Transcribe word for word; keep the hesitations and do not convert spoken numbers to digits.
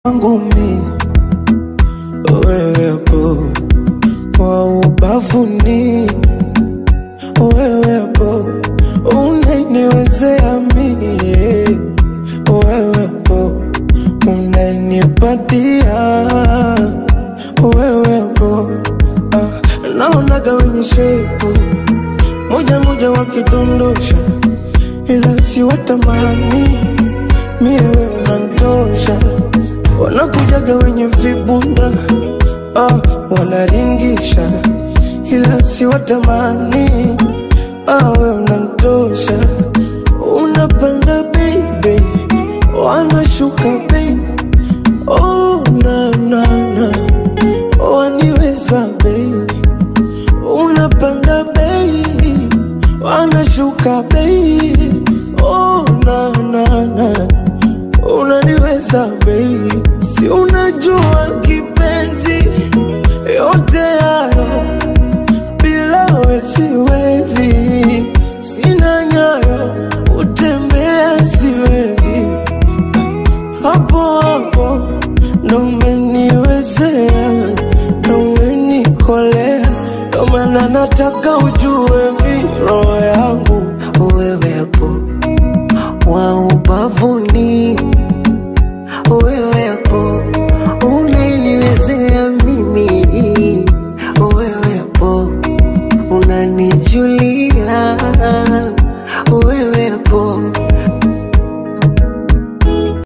ngumi wewepo kwa ubavuni, wewepo unaniwezea mimi, wewepo unanipatia, wewepo ah, naonaga wenye shepu moja moja wakidondosha, ila si watamani mie wewe unantosha. Wanakujaga wenye vibunda ah, wanaringisha, ila si watamani ah, wewe unantosha. Unapanda baby, wanashuka baby, oh na na na, waniweza baby. Unapanda baby, wanashuka baby, oh na na na, unaniweza baby. Si unajua kipenzi, yote hayo bila wewe siwezi. Sina nyayo, utembea siwezi. Hapo hapo ndo umeniwezea, ndo umenikolea. Ndo maana nataka ujue mi roho yangu wewepo wa ubavuni.